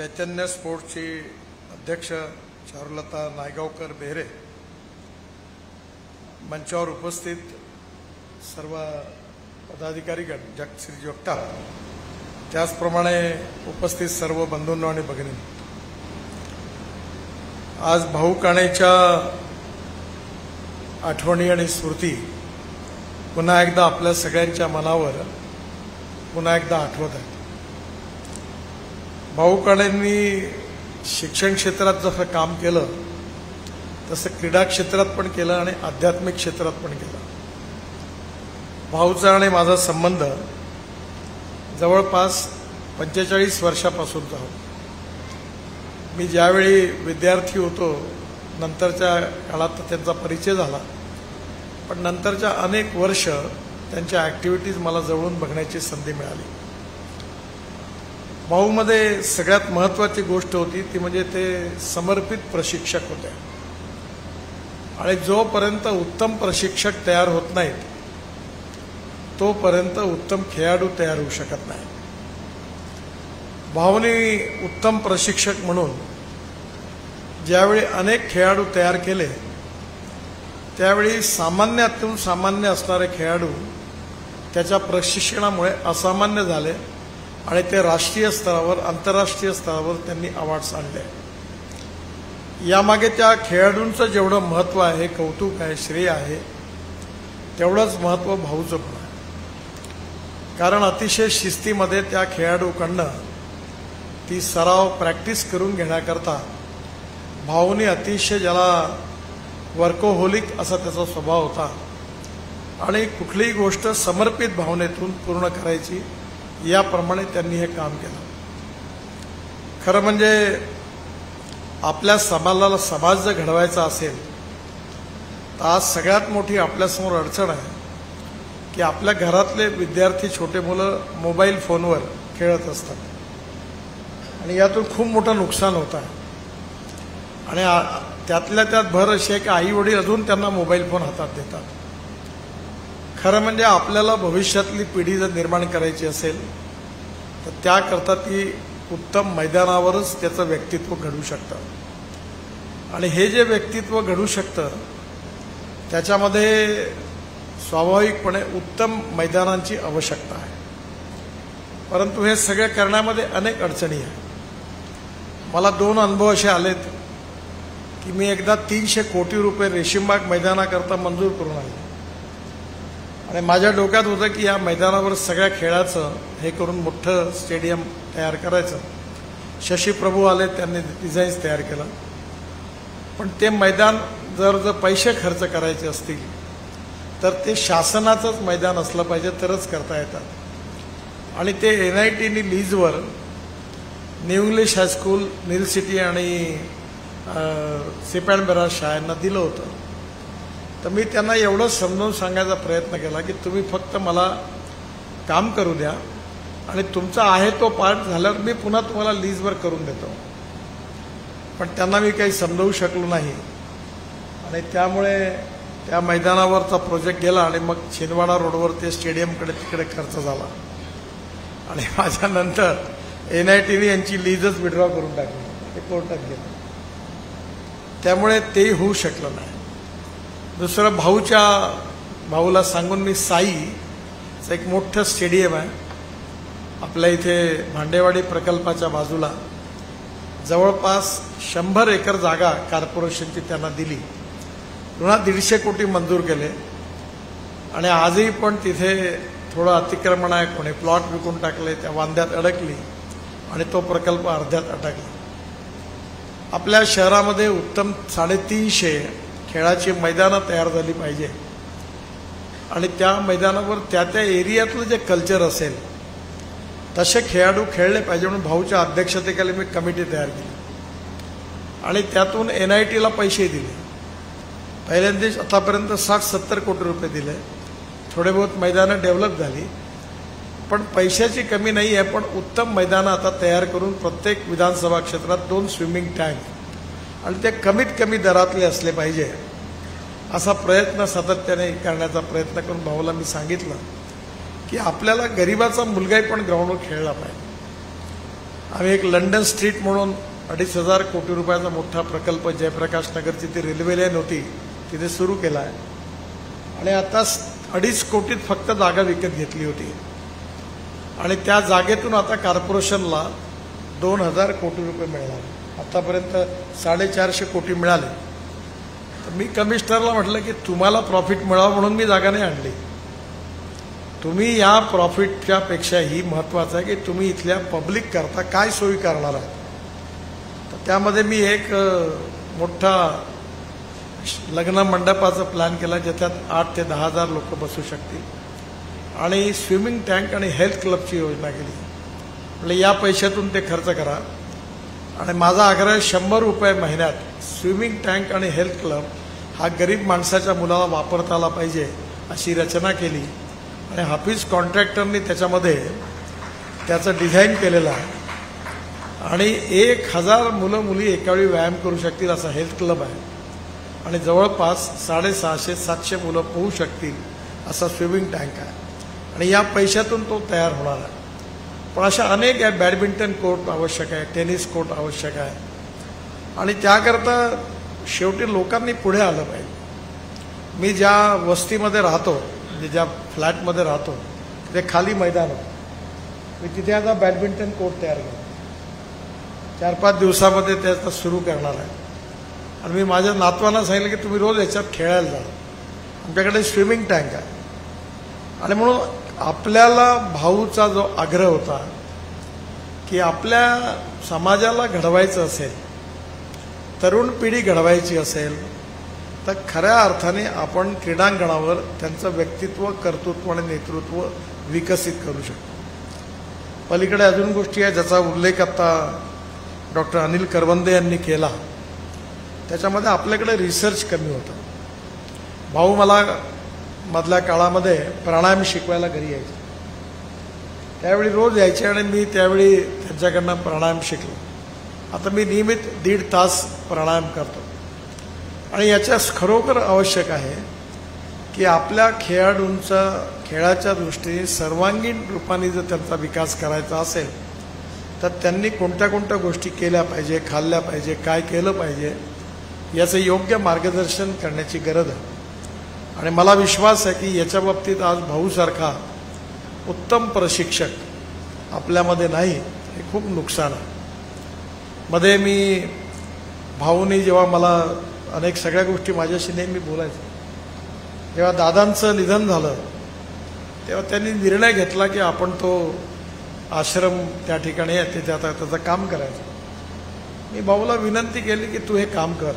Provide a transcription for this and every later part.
चैतन्य स्पोर्ट्सची अध्यक्ष चारुलता नायगावकर बेहरे, मंचावर उपस्थित सर्व पदाधिकारीगण, श्री जगताप, त्याचप्रमाणे उपस्थित सर्व बंधूंनो आणि भगिनी, आज भाऊ काणेच्या आठवणी आणि स्मृती पुन्हा एकदा आपल्या सगळ्यांच्या मनावर पुन्हा एकदा आठवत आहे. भाऊ काणेंनी शिक्षण क्षेत्रात जसं काम केलं तसं क्रीडा क्षेत्रात पण केलं आणि आध्यात्मिक क्षेत्रात पण केलं. भाऊचा आणि माझा संबंध जवळपास 45 वर्षापासूनचा होता. मी ज्यावेळी विद्यार्थी होतो नंतरच्या काळात त्यांचा परिचय झाला, पण नंतरच्या अनेक वर्ष त्यांच्या ॲक्टिव्हिटीज मला जवळून बघण्याची संधी मिळाली. भाऊमध्ये सगळ्यात महत्त्वाची गोष्ट होती ती म्हणजे ते समर्पित प्रशिक्षक होते आणि जोपर्यंत उत्तम प्रशिक्षक तयार होत नाहीत तोपर्यंत उत्तम खेळाडू तयार होऊ शकत नाही. भाऊने उत्तम प्रशिक्षक म्हणून ज्यावेळी अनेक खेळाडू तयार केले त्यावेळी सामान्यातून सामान्य असणारे खेळाडू त्याच्या प्रशिक्षणामुळे असामान्य झाले आणि ते राष्ट्रीय स्तरावर, आंतरराष्ट्रीय स्तरावर त्यांनी अवॉर्ड्स आणले. यामागे त्या खेळाडूंचं जेवढं महत्त्व आहे, कौतुक आहे, श्रेय आहे, तेवढंच महत्त्व भाऊचं पण आहे. कारण अतिशय शिस्तीमध्ये त्या खेळाडूकडनं ती सराव, प्रॅक्टिस करून घेण्याकरता भाऊने अतिशय, ज्याला वर्कोहोलिक असा त्याचा स्वभाव होता आणि कुठलीही गोष्ट समर्पित भावनेतून पूर्ण करायची, याप्रमाणे त्यांनी हे काम केलं. खरं म्हणजे आपल्या समाज जर घडवायचा असेल तर आज सगळ्यात मोठी आपल्यासमोर अडचण आहे की आपल्या घरातले विद्यार्थी, छोटे मुलं मोबाईल फोनवर खेळत असतात आणि यातून खूप मोठं नुकसान होतं आहे. आणि त्यातल्या त्यात भर अशी आहे की आई वडील अजून त्यांना मोबाईल फोन हातात देतात. खरं म्हणजे आपल्याला भविष्यातली पिढी जर निर्माण करायची असेल तर त्याकरता ती उत्तम मैदानावरच त्याचं व्यक्तित्व घडू शकतं. आणि हे जे व्यक्तित्व घडू शकतं त्याच्यामध्ये स्वाभाविकपणे उत्तम मैदानांची आवश्यकता आहे. परंतु हे सगळे करण्यामध्ये अनेक अडचणी आहेत. मला 2 अनुभव असे आलेत की मी एकदा 300 कोटी रुपये रेशीमबाग मैदानाकरता मंजूर करून आले आणि माझ्या डोक्यात होतं की या मैदानावर सगळ्या खेळाचं हे करून मोठं स्टेडियम तयार करायचं. शशी प्रभू आले, त्यांनी डिझाईन्स तयार केलं. पण ते मैदान जर पैसे खर्च करायचे असतील तर ते शासनाचंच मैदान असलं पाहिजे, तरच करता येतात. आणि ते NITनी लीजवर new English high school, Neel city आणि सिपॅनबेरा शाळांना दिलं होतं. तर मी त्यांना एवढं समजावून सांगायचा प्रयत्न केला की तुम्ही फक्त मला काम करू द्या आणि तुमचा आहे तो पार्ट झाल्यावर मी पुन्हा तुम्हाला लीजवर करून देतो. पण त्यांना मी काही समजावू शकलो नाही आणि त्यामुळे त्या मैदानावरचा प्रोजेक्ट गेला आणि मग छिंदवाडा रोडवर ते स्टेडियमकडे तिकडे खर्च झाला आणि माझ्यानंतर NITने यांची लीजच विड्रॉ करून टाकली, ते कोर्टात गेलं. त्यामुळे तेही होऊ शकलं नाही. दुसरं, भाऊला सांगून मी साईचं एक मोठं स्टेडियम आहे आपल्या इथे भांडेवाडी प्रकल्पाच्या बाजूला, जवळपास 100 एकर जागा कॉर्पोरेशनची त्यांना दिली, पुन्हा 150 कोटी मंजूर केले आणि आजही पण तिथे थोडं अतिक्रमण आहे, कोणी प्लॉट विकून टाकले, त्या वांद्यात अडकली आणि तो प्रकल्प अर्ध्यात अटकला. आपल्या शहरामध्ये उत्तम 350 खेळाची मैदानं तयार झाली पाहिजे आणि त्या मैदानावर त्या एरियातलं जे कल्चर असेल तसे खेळाडू खेळले पाहिजे. म्हणून भाऊच्या अध्यक्षतेखाली मी कमिटी तयार केली आणि त्यातून NITला पैसे दिले. पहिल्यांदाच आतापर्यंत 60-70 कोटी रुपये दिले. थोडे बहुत मैदानं डेव्हलप झाली, पण पैशाची कमी नाही आहे. पण उत्तम मैदानं आता तयार करून प्रत्येक विधानसभा क्षेत्रात 2 स्विमिंग टँक आणि ते कमीत कमी दरातले असले पाहिजे असा प्रयत्न सातत्याने करण्याचा प्रयत्न करून भाऊला मी सांगितलं की आपल्याला गरिबाचा मुलगाही पण ग्राउंडवर खेळला पाहिजे. आम्ही एक लंडन स्ट्रीट म्हणून 2,500 कोटी रुपयाचा मोठा प्रकल्प जयप्रकाश नगरची ती रेल्वे लाईन होती तिथे सुरू केला आहे आणि आता 2.5 कोटीत फक्त जागा विकत घेतली होती आणि त्या जागेतून आता कॉर्पोरेशनला 2,000 कोटी रुपये मिळाले. आतापर्यंत 450 कोटी मिळाले. तर मी कमिशनरला म्हटलं की तुम्हाला प्रॉफिट मिळावं म्हणून मी जागा नाही आणली. तुम्ही या प्रॉफिटच्या पेक्षाही महत्त्वाचं आहे की तुम्ही इथल्या पब्लिक करता काय सोयी करणार आहात. तर त्यामध्ये मी एक मोठा लग्न मंडपाचा प्लॅन केला ज्याच्यात 8 ते 10,000 लोक बसू शकतील आणि स्विमिंग टँक आणि हेल्थ क्लबची योजना केली. म्हणजे या पैशातून ते खर्च करा आणि माझा आग्रह 100 रुपये महिन्यात स्विमिंग टँक आणि हेल्थ क्लब हा गरीब माणसाच्या मुलाला वापरता आला पाहिजे अशी रचना केली आणि हाफिज कॉन्ट्रॅक्टरनी त्याच्यामध्ये त्याचं डिझाईन केलेलं आहे आणि 1,000 मुलं मुली एकावेळी व्यायाम करू शकतील असा हेल्थ क्लब आहे आणि जवळपास 650-700 मुलं पोहू शकतील असा स्विमिंग टँक आहे आणि या पैशातून तो तयार होणार आहे. पण अशा अनेक आहे. बॅडमिंटन कोर्ट आवश्यक आहे, टेनिस कोर्ट आवश्यक आहे आणि त्याकरता शेवटी लोकांनी पुढे आलं पाहिजे. मी ज्या वस्तीमध्ये राहतो म्हणजे ज्या फ्लॅटमध्ये राहतो तिथे खाली मैदान होतं. मी तिथे आता बॅडमिंटन कोर्ट तयार केला. 4-5 दिवसामध्ये त्याचा सुरू करणार आहे आणि मी माझ्या नातवांना सांगितलं की तुम्ही रोज याच्यात खेळायला जा. आमच्याकडे स्विमिंग टँक आहे आणि म्हणून आपल्याला भाऊचा जो आग्रह होता की आपल्या समाजाला घडवायचं असेल, तरुण पिढी घडवायची असेल तर खऱ्या अर्थाने आपण क्रीडांगणावर त्यांचं व्यक्तित्व, कर्तृत्व आणि नेतृत्व विकसित करू शकतो. पलीकडे अजून गोष्टी आहे ज्याचा उल्लेख आता डॉक्टर अनिल करवंदे यांनी केला. त्याच्यामध्ये आपल्याकडे रिसर्च कमी होता. भाऊ मला मधल्या काळामध्ये प्राणायाम शिकवायला घरी यायचे. त्यावेळी रोज यायचे आणि मी त्यावेळी त्यांच्याकडनं प्राणायाम शिकलो. आता मी नियमित 1.5 तास प्राणायाम करतो आणि याच्या खरोखर आवश्यक आहे की आपल्या खेळाच्या दृष्टीने सर्वांगीण रूपाने जर त्यांचा विकास करायचा असेल तर त्यांनी कोणत्या कोणत्या गोष्टी केल्या पाहिजे, खाल्ल्या पाहिजे, काय केलं पाहिजे याचं योग्य मार्गदर्शन करण्याची गरज आहे. आणि मला विश्वास आहे की याच्या बाबतीत आज भाऊसारखा उत्तम प्रशिक्षक आपल्यामध्ये नाही, हे खूप नुकसान आहे. मध्ये मी भाऊनी जेव्हा मला अनेक सगळ्या गोष्टी माझ्याशी नेहमी बोलायचं, जेव्हा दादांचं निधन झालं तेव्हा त्यांनी निर्णय घेतला की आपण तो आश्रम त्या ठिकाणी आहे तिथे आता त्याचं काम करायचं. मी भाऊला विनंती केली की तू हे काम कर,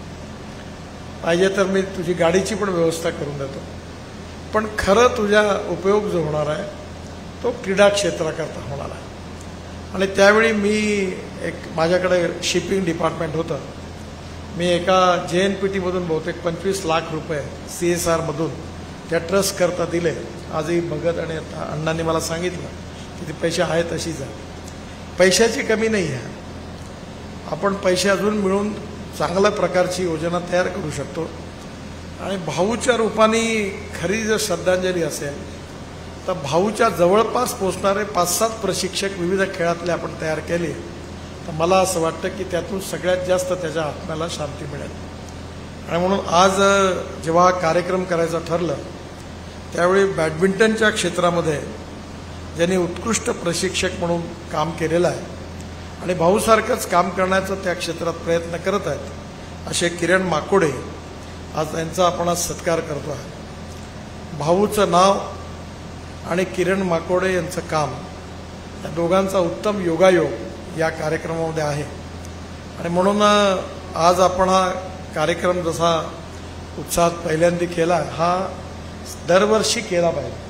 पाहिजे तर मी तुझी गाडीची पण व्यवस्था करून देतो, पण खरं तुझा उपयोग जो होणार आहे तो क्रीडा क्षेत्राकरता होणार आहे. आणि त्यावेळी मी माझ्याकडे शिपिंग डिपार्टमेंट होतं. मी एका JNPTमधून बहुतेक 25 लाख रुपये CSRमधून त्या ट्रस्ट करता दिले. आजही भगत आणि अण्णांनी मला सांगितलं की ते पैसे आहेत तशीच आहे. पैशाची कमी नाही आहे. आपण पैसे अजून मिळून चांगल्या प्रकारची योजना तयार करू शकतो. आणि भाऊच्या रूपाने खरी जर श्रद्धांजली असेल तर भाऊच्या जवळपास पोचणारे 5-7 प्रशिक्षक विविध खेळातले आपण तयार केले तर मला असं वाटतं की त्यातून सगळ्यात जास्त त्याच्या आत्म्याला शांती मिळेल. आणि म्हणून आज जेव्हा कार्यक्रम करायचं ठरलं त्यावेळी बॅडमिंटनच्या क्षेत्रामध्ये ज्यांनी उत्कृष्ट प्रशिक्षक म्हणून काम केलेलं आहे आणि भाऊसारखंच काम करण्याचा त्या क्षेत्रात प्रयत्न करत आहेत असे किरण माकोडे, आज त्यांचा आपण आज सत्कार करतो आहे. भाऊचं नाव आणि किरण माकोडे यांचं काम या दोघांचा उत्तम योगायोग या कार्यक्रमामध्ये आहे. आणि म्हणून आज आपण हा कार्यक्रम जसा उत्साहात पहिल्यांदा केला, हा दरवर्षी केला पाहिजे.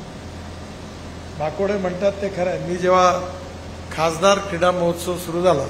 माकोडे म्हणतात ते खरं आहे. मी जेव्हा खासदार क्रीडा महोत्सव सुरू झाला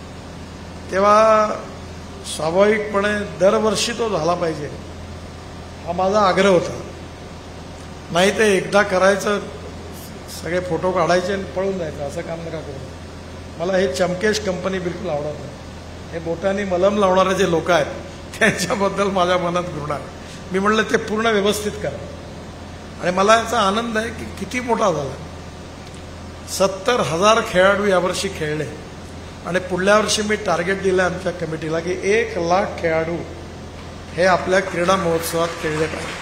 तेव्हा स्वाभाविकपणे दरवर्षी तो झाला पाहिजे हा माझा आग्रह होता. नाही ते एकदा करायचं, सगळे फोटो काढायचे आणि पळून जायचं, असं काम नका करू. मला हे चमकेश कंपनी बिलकुल आवडत नाही. हे बोटांनी मलम लावणारे जे लोक आहेत त्यांच्याबद्दल माझ्या मनात घृणा आहे. मी म्हणलं ते पूर्ण व्यवस्थित करा. आणि मला याचा आनंद आहे की किती मोठा झाला. 70,000 खेळाडू यावर्षी खेळले आणि पुढल्या वर्षी मी टार्गेट दिलं आमच्या कमिटीला की 1,00,000 खेळाडू हे आपल्या क्रीडा महोत्सवात खेळले पाहिजे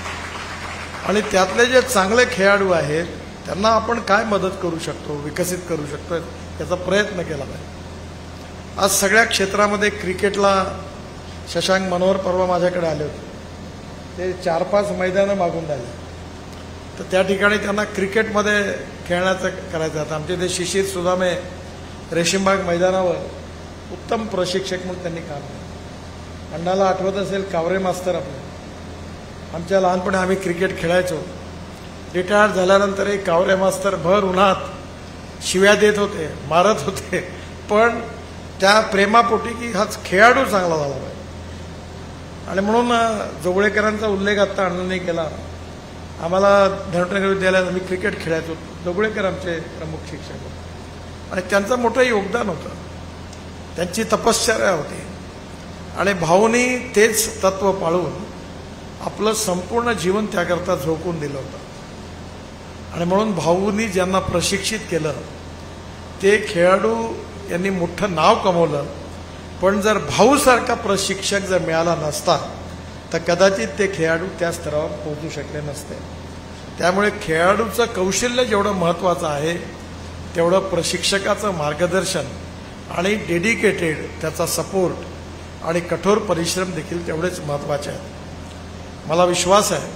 आणि त्यातले जे चांगले खेळाडू आहेत त्यांना आपण काय मदत करू शकतो, विकसित करू शकतो याचा प्रयत्न केला पाहिजे. आज सगळ्या क्षेत्रामध्ये क्रिकेटला शशांक मनोहर परवा माझ्याकडे आले होते. ते 4-5 मैदानं मागून राहिले, तर त्या ठिकाणी त्यांना क्रिकेटमध्ये खेळण्याचं करायचं होतं. आमचे ते शिशिर सुदामे रेशीमबाग मैदानावर उत्तम प्रशिक्षक म्हणून त्यांनी काम केलं. अण्णाला आठवत असेल कावरे मास्तर आपले, आमच्या लहानपणी आम्ही क्रिकेट खेळायचो. रिटायर झाल्यानंतरही कावरे मास्तर भर उन्हात शिव्या देत होते, मारत होते, पण त्या प्रेमापोटी की हाच खेळाडू चांगला झाला पाहिजे. आणि म्हणून जोगळेकरांचा उल्लेख आत्ता अण्णांनी केला. आम्हाला धनटनगर विद्यालयात आम्ही क्रिकेट खेळायचो. जोगळेकर आमचे प्रमुख शिक्षक होते आणि त्यांचं मोठं योगदान होतं, त्यांची तपश्चर्या होती आणि भाऊनी तेच तत्व पाळून आपलं संपूर्ण जीवन त्याकरता झोकून दिलं होतं. आणि म्हणून भाऊंनी ज्यांना प्रशिक्षित केलं ते खेळाडू यांनी मोठं नाव कमवलं. पण जर भाऊसारखा प्रशिक्षक जर मिळाला नसता तर कदाचित ते खेळाडू त्या स्तरावर पोहोचू शकले नसते. त्यामुळे खेळाडूचं कौशल्य जेवढं महत्त्वाचं आहे तेवढं प्रशिक्षकाचं मार्गदर्शन आणि डेडिकेटेड त्याचा सपोर्ट आणि कठोर परिश्रम देखील तेवढेच महत्त्वाचे आहेत. मला विश्वास आहे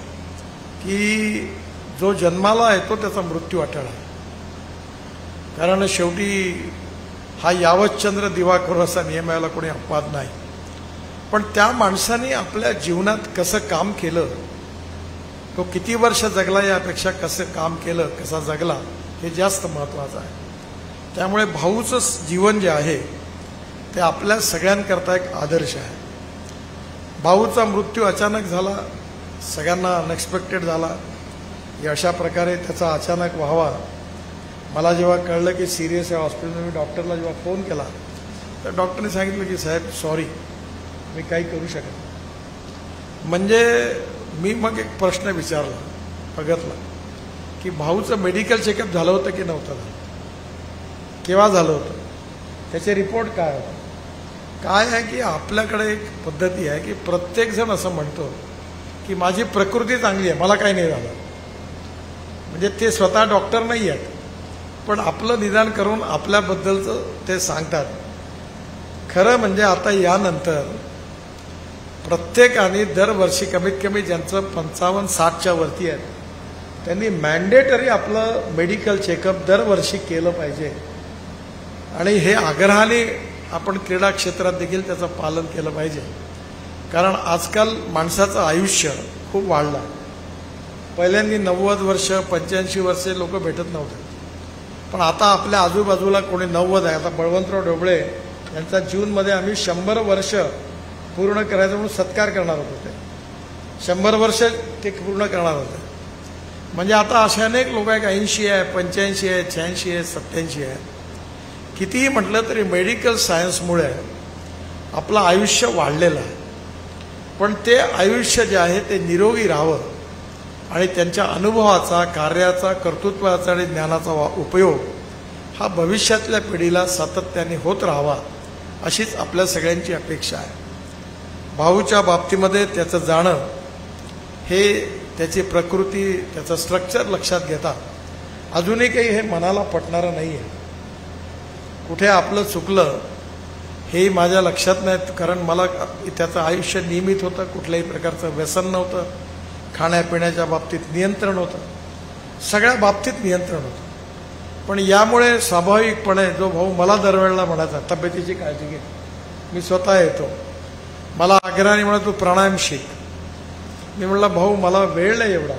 की जो जन्माला येतो त्याचा मृत्यू अटळ आहे. कारण शेवटी हा यावतचंद्र दिवाकर असा नियम यायला कोणी अपवाद नाही. पण त्या माणसाने आपल्या जीवनात कसं काम केलं, तो किती वर्ष जगला यापेक्षा कसं काम केलं, कसा जगला हे जास्त महत्त्वाचं आहे. त्यामुळे भाऊचं जीवन जे आहे ते आपल्या सगळ्यांकरता एक आदर्श आहे. भाऊचा मृत्यू अचानक झाला, सगळ्यांना अनएक्सपेक्टेड झाला. अशा प्रकारे त्याचा अचानक व्हावा मला जेव्हा कळलं की सिरियस आहे हॉस्पिटलमध्ये, मी डॉक्टरला जेव्हा फोन केला तर डॉक्टरने सांगितलं की साहेब सॉरी, मी काही करू शकत नाही. म्हणजे मी मग एक प्रश्न विचारला बघतला की भाऊचं मेडिकल चेकअप झालं होतं की नव्हतं झालं, केव्हा झालं होतं, त्याचे रिपोर्ट काय होते. काय आहे की आपल्याकडे एक पद्धती आहे की प्रत्येकजण असं म्हणतो की माझी प्रकृती चांगली आहे, मला काही नाही झालं. म्हणजे ते स्वतः डॉक्टर नाही आहेत पण आपलं निदान करून आपल्याबद्दलचं ते सांगतात. खरं म्हणजे आता यानंतर प्रत्येकाने दरवर्षी कमीत कमी ज्यांचं 55-60च्या वरती आहेत त्यांनी मॅन्डेटरी आपलं मेडिकल चेकअप दरवर्षी केलं पाहिजे. आणि हे आग्रहाने आपण क्रीडा क्षेत्रात देखील त्याचं पालन केलं पाहिजे. कारण आजकाल माणसाचं आयुष्य खूप वाढलं. पहिल्यांदा 90 वर्ष 85 वर्षे लोक भेटत नव्हते, पण आता आपल्या आजूबाजूला कोणी 90 आहे. आता बळवंतराव ढोबळे यांचा जूनमध्ये आम्ही 100 वर्ष पूर्ण करायचं म्हणून सत्कार करणार होते. 100 वर्ष ते पूर्ण करणार होते. म्हणजे आता अशा अनेक लोक आहेत, 80 आहे, 85 आहे, 86 आहे, 87 आहे. कितीही म्हटलं तरी मेडिकल सायन्समुळे आपलं आयुष्य वाढलेलं आहे. पण ते आयुष्य जे आहे ते निरोगी राहावं आणि त्यांच्या अनुभवाचा, कार्याचा, कर्तृत्वाचा आणि ज्ञानाचा उपयोग हा भविष्यातल्या पिढीला सातत्याने होत राहावा अशीच आपल्या सगळ्यांची अपेक्षा आहे. भाऊच्या बाबतीमध्ये त्याचं जाणं हे त्याची प्रकृती, त्याचं स्ट्रक्चर लक्षात घेता अजूनही काही हे मनाला पटणारं नाही आहे. कुठे आपलं चुकलं हे माझ्या लक्षात नाही, कारण मला त्याचं आयुष्य नियमित होतं, कुठल्याही प्रकारचं व्यसन नव्हतं, खाण्यापिण्याच्या बाबतीत नियंत्रण होतं, सगळ्या बाबतीत नियंत्रण होतं. पण यामुळे स्वाभाविकपणे जो भाऊ मला दरवेळेला म्हणायचा तब्येतीची काळजी घे, मी स्वतः येतो, मला आग्रहाने म्हणा तू प्राणायाम शिक. मी म्हटलं भाऊ मला वेळ नाही एवढा.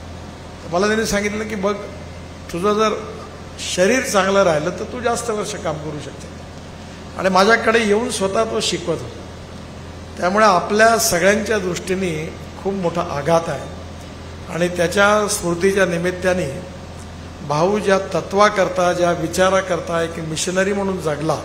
मला त्यांनी सांगितलं की बघ तुझं जर शरीर चांगलं राहिलं तर तू जास्त वर्ष काम करू शकते. आणि माझ्याकडे येऊन स्वतः तो शिकवत होता. त्यामुळे आपल्या सगळ्यांच्या दृष्टीने खूप मोठा आघात आहे. आणि त्याच्या स्मृतीच्या निमित्ताने भाऊ ज्या तत्वाकरता, ज्या विचाराकरता एक मिशनरी म्हणून जगला,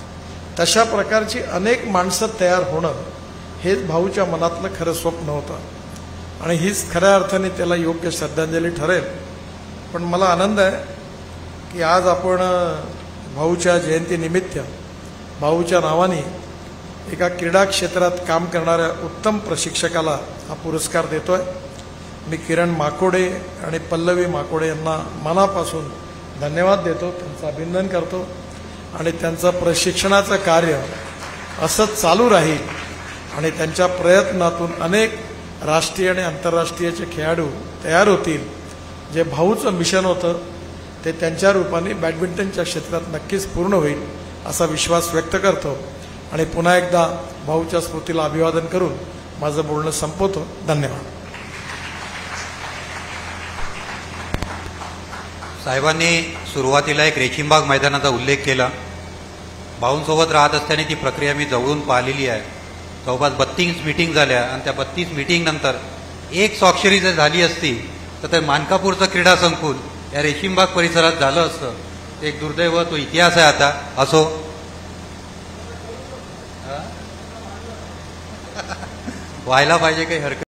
तशा प्रकारची अनेक माणसं तयार होणं हेच भाऊच्या मनातलं खरं स्वप्न होतं. आणि हीच खऱ्या अर्थाने त्याला योग्य श्रद्धांजली ठरेल. पण मला आनंद आहे की आज आपण भाऊच्या जयंतीनिमित्त भाऊच्या नावाने एका क्रीडा क्षेत्रात काम करणाऱ्या उत्तम प्रशिक्षकाला हा पुरस्कार देतोय। मी किरण माकोडे आणि पल्लवी माकोडे यांना मनापासून धन्यवाद देतो, त्यांचं अभिनंदन करतो आणि त्यांचं प्रशिक्षणाचं कार्य असंच चालू राहील आणि त्यांच्या प्रयत्नातून अनेक राष्ट्रीय आणि आंतरराष्ट्रीयचे खेळाडू तयार होतील। जे भाऊचं मिशन होतं ते त्यांच्या रूपाने बॅडमिंटनच्या क्षेत्रात नक्कीच पूर्ण होईल असा विश्वास व्यक्त करतो आणि पुन्हा एकदा भाऊच्या स्मृतीला अभिवादन करून माझं बोलणं संपवतो। धन्यवाद। साहेबांनी सुरुवातीला एक रेशीमबाग मैदानाचा उल्लेख केला। भाऊंसोबत राहत असताना ती प्रक्रिया मी जवळून पाहिलेली आहे। जवळपास 32 मीटिंग झाल्या आणि त्या 32 मीटिंग नंतर एक स्वाक्षरी जर झाली असती तर ते मानकापूरचं क्रीडा संकुल या रेशीमबाग परिसरात झालं असतं। एक दुर्दैव, तो इतिहास आहे आता। असो, व्हायला पाहिजे, काही हरकत